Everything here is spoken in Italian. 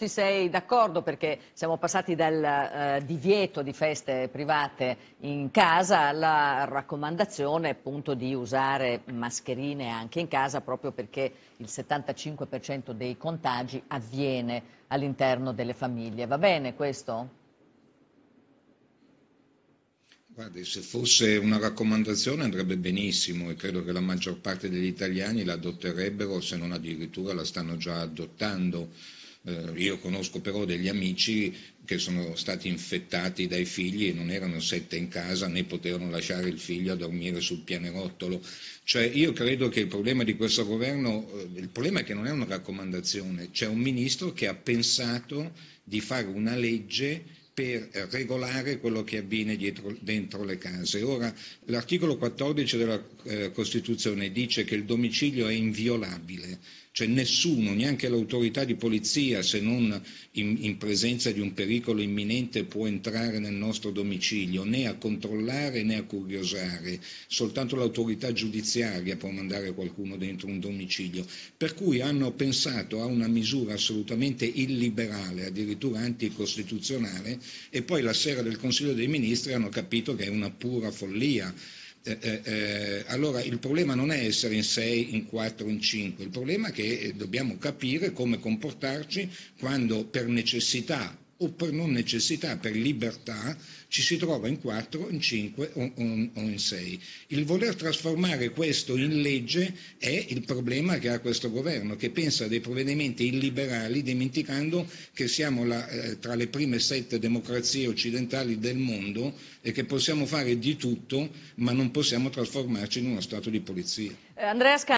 giusti, sei d'accordo? Perché siamo passati dal divieto di feste private in casa alla raccomandazione appunto di usare mascherine anche in casa, proprio perché il 75% dei contagi avviene all'interno delle famiglie. Va bene questo? Guardi, se fosse una raccomandazione andrebbe benissimo e credo che la maggior parte degli italiani la adotterebbero, se non addirittura la stanno già adottando. Io conosco però degli amici che sono stati infettati dai figli e non erano 7 in casa né potevano lasciare il figlio a dormire sul pianerottolo. Cioè io credo che il problema di questo governo, il problema è che non è una raccomandazione, c'è un ministro che ha pensato di fare una legge per regolare quello che avviene dentro le case. Ora, l'articolo 14 della Costituzione dice che il domicilio è inviolabile, cioè nessuno, neanche l'autorità di polizia, se non in presenza di un pericolo imminente, può entrare nel nostro domicilio, né a controllare né a curiosare, soltanto l'autorità giudiziaria può mandare qualcuno dentro un domicilio. Per cui hanno pensato a una misura assolutamente illiberale, addirittura anticostituzionale, e poi la sera del Consiglio dei Ministri hanno capito che è una pura follia. Allora il problema non è essere in 6, in 4, in 5, il problema è che dobbiamo capire come comportarci quando per necessità o per non necessità, per libertà, ci si trova in 4, in 5 o in 6. Il voler trasformare questo in legge è il problema che ha questo governo, che pensa a dei provvedimenti illiberali dimenticando che siamo tra le prime 7 democrazie occidentali del mondo e che possiamo fare di tutto, ma non possiamo trasformarci in uno stato di polizia. Andrea